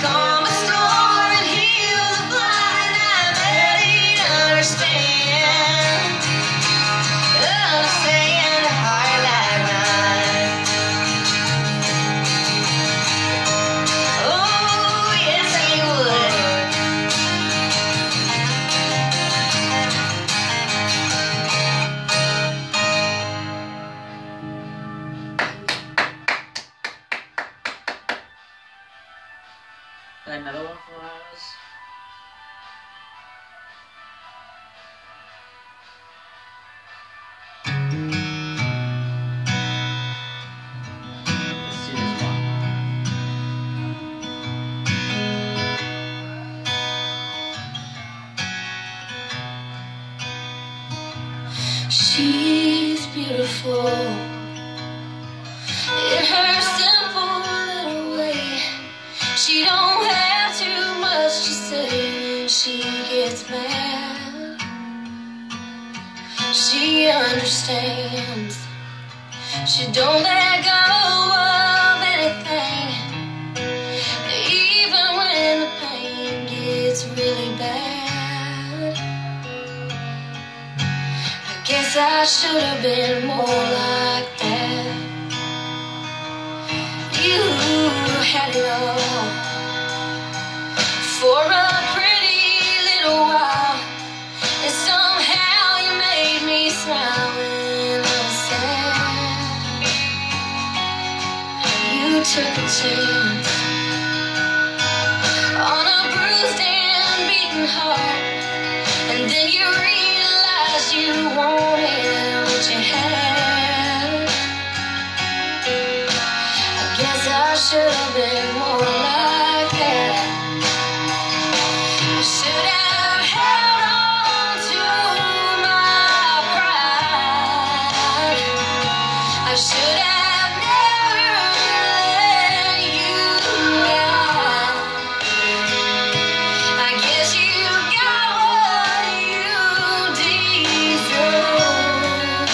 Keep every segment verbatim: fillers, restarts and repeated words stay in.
calm a storm and heal the blind. I'm ready to understand. Understand a heart like mine. Oh, yes, he would. Another one for us. Let's do this one. She's beautiful in her simple little way. She don't have too much to say when she gets mad. She understands. She don't let go of anything, even when the pain gets really bad. I guess I should have been more like that. You had it all for a pretty little while, and somehow you made me smile when I was sad. You took a chance on a bruised and beaten heart, and then you realized you wanted what you had. I guess I should have been more like that. I should have held on to my pride. I should have never let you down. I guess you got what you deserve.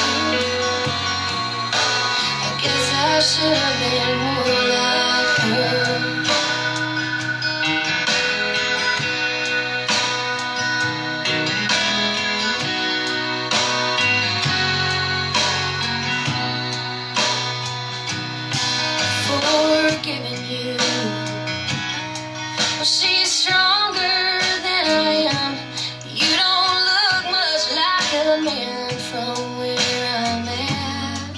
I guess I should have been more like her. Forgiving you. Well, she's stronger than I am. You don't look much like a man from where I'm at.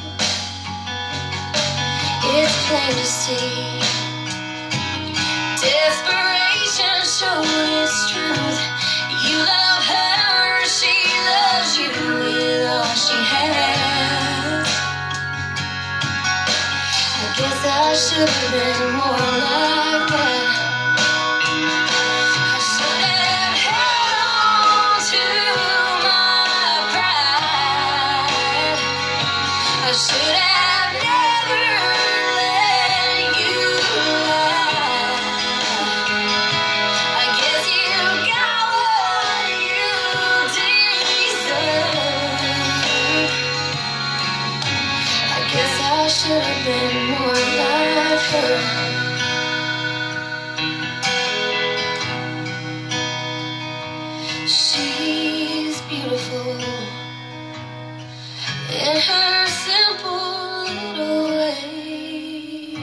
It's plain to see. Desperation showed its truth. You love her, she loves you with all she has. I guess I should have been more like that. I should have held on to my pride. I should have never let you lie. I guess you got what you deserve. I guess I should have been more like her. She's beautiful in her simple little way.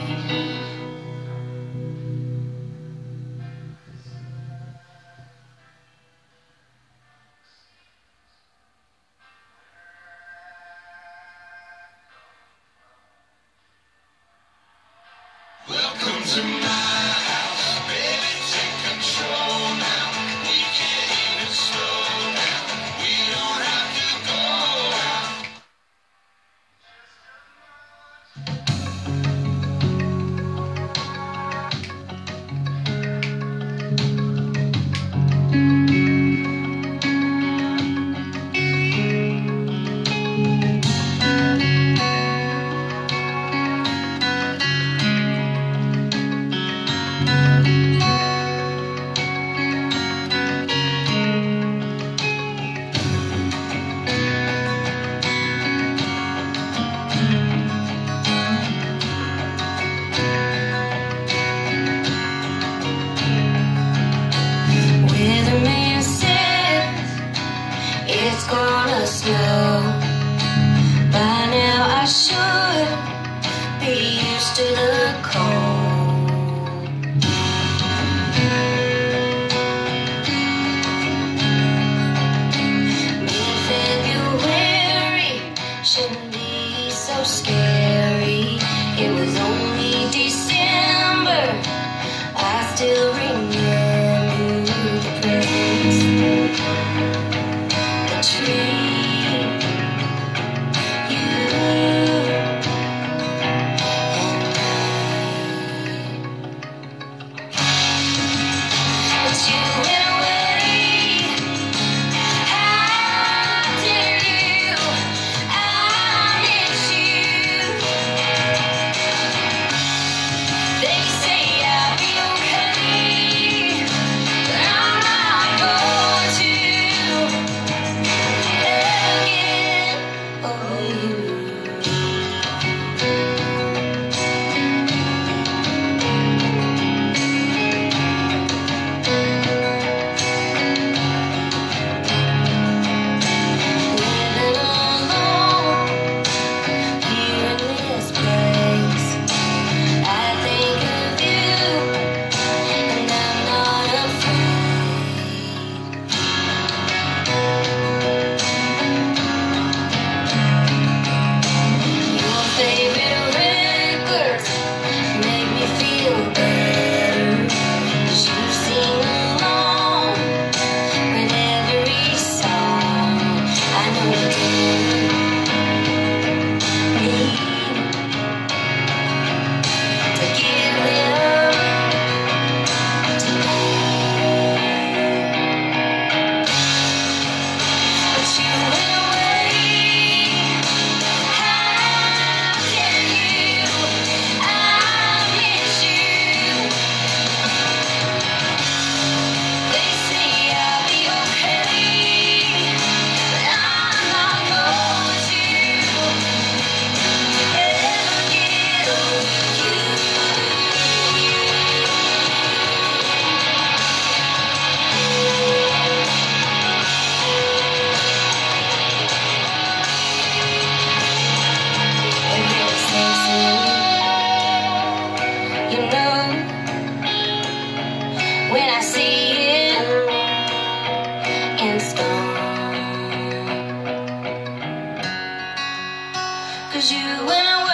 Welcome to my house, baby, take control now. We can't even slow down, we don't have to go out.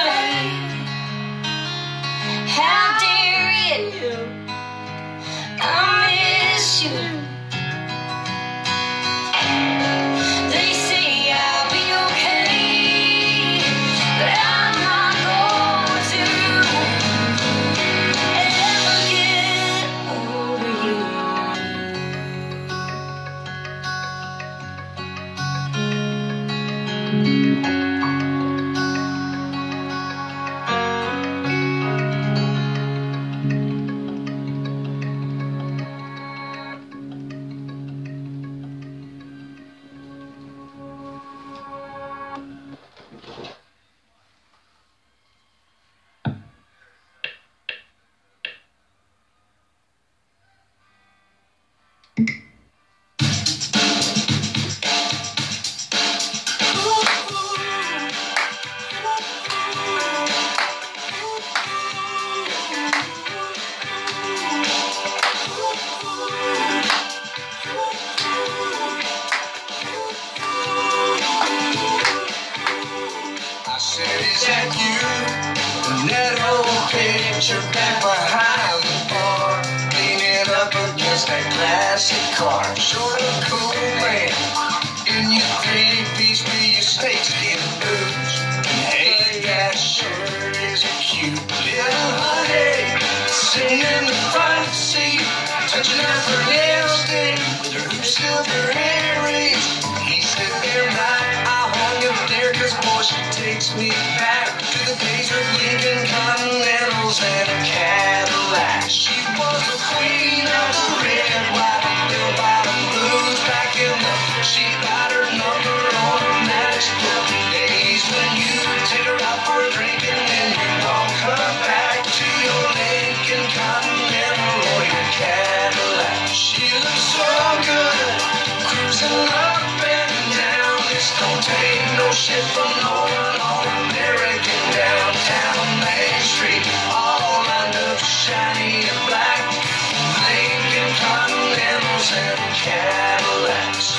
right. How dare you? I miss you. They say I'll be okay, but I'm not going to ever get over you. I said, is that you? In that old picture back behind the bar, leaning up against that classic car. Sort of cool man in your three-piece with your snakeskin boots. Hey, that sure is a cute little honey, sitting in the front seat, touching up her lipstick with her silver earrings. He said, there night I hung up there, cause boy, she takes me back to the days of Lincoln Continentals and Cadillacs. She was the queen of the red, white, bill bottom blues back in the, she got her number on a matchbook. Days when you take her out for a drink and then you don't come back to your Lincoln Continental or your Cadillac. She looks so good, cruising up and down. This don't take no shit from no one on American downtown Main Street, all lined up shiny and black. Lincoln Continentals and Cadillacs.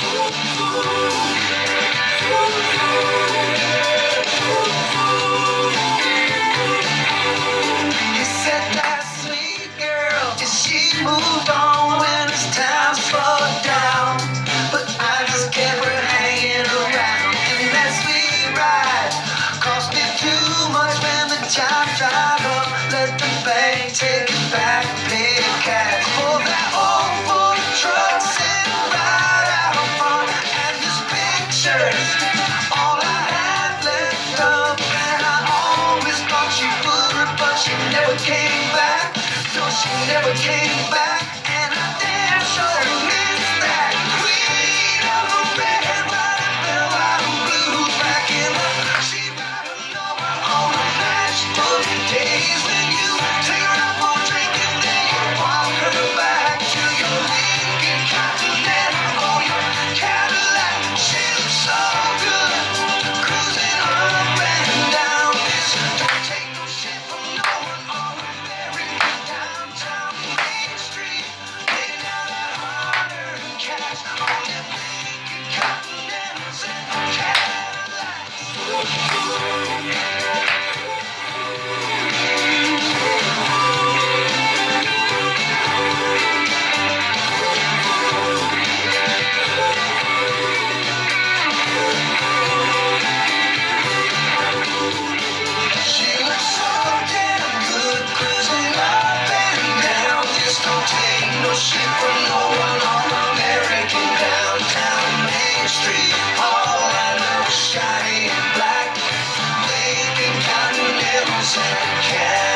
He said that sweet girl, is she moved on when it's time slowed down? But I just kept her hanging around. And that sweet ride cost me too much when the time dried up. Let the bank take it back, pay it cash for that old Ford truck sitting right out front. And this picture's all I had left up. And I always thought she would, but she never came back. No, she never came back. And I damn sure miss that queen of the red, white, and bill bottom blues back in the, she got her number on a matchbook. Days when you take her out for a drink and then you walk her back to your Lincoln Continental or your Cadillac. She looks so good, cruising up and down. This don't take no shit from no one on American downtown Main Street. Laying out that hard-earned cash on them Lincoln Continentals and Cadillacs. She looks so damn good, cruising up and down. This don't take no shit from no one on American downtown Main Street. All I know is shiny and black. Lincoln Continentals and Cadillacs.